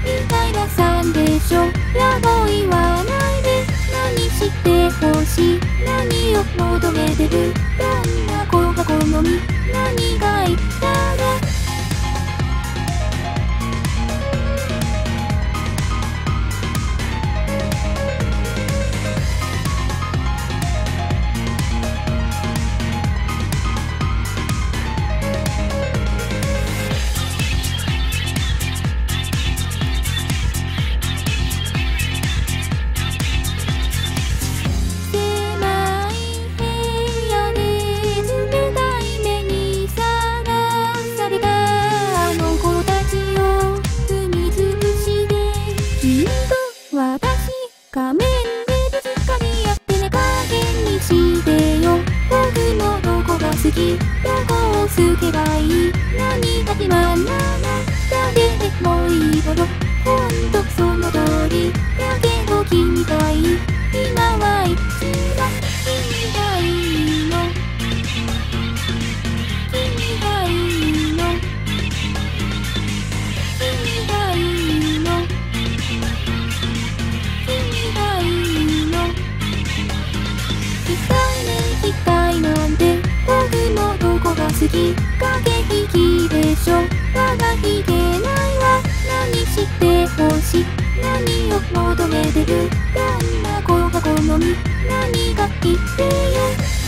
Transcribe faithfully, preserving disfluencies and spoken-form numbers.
みたいなさんでしょ。やぼ言わないで。何してほしい、何を求めてる、どんな子が好み、何がいいだろう。私仮面でぶつかり合ってね、加減にしてよ。僕のどこが好き、どこを好けばいい、何が自慢なの、誰でもいいほどほんとその通りだけど、君がいい、今はいつだ、君がいいの、君がいいの、君がいいの、控えなんて僕のどこが好き、駆け引きでしょ。我がひげないわ、何してほしい、何を求めてる、どんな子が好み、何がいいってよ。